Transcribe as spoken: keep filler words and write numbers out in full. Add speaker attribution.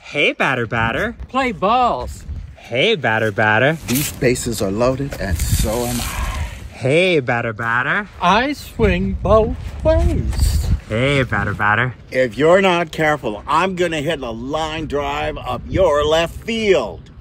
Speaker 1: Hey, batter, batter.
Speaker 2: Play balls.
Speaker 1: Hey, batter, batter.
Speaker 3: These bases are loaded, and so am I.
Speaker 1: Hey, batter, batter.
Speaker 2: I swing both ways.
Speaker 1: Hey, batter, batter.
Speaker 3: If you're not careful, I'm going to hit a line drive up your left field.